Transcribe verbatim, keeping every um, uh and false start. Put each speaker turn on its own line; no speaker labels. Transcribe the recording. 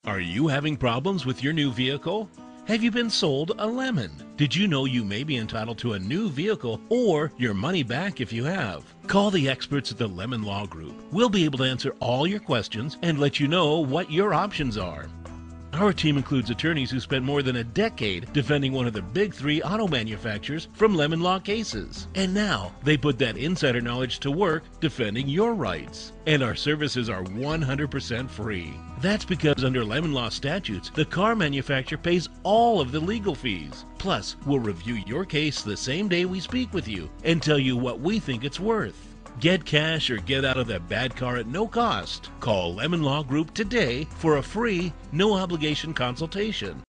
Are you having problems with your new vehicle? Have you been sold a lemon? Did you know you may be entitled to a new vehicle or your money back if you have? Call the experts at the Lemon Law Group. We'll be able to answer all your questions and let you know what your options are. Our team includes attorneys who spent more than a decade defending one of the big three auto manufacturers from lemon law cases. And now they put that insider knowledge to work defending your rights. And our services are one hundred percent free. That's because under lemon law statutes, the car manufacturer pays all of the legal fees. Plus, we'll review your case the same day we speak with you and tell you what we think it's worth. Get cash or get out of that bad car at no cost. Call Lemon Law Group today for a free, no obligation consultation.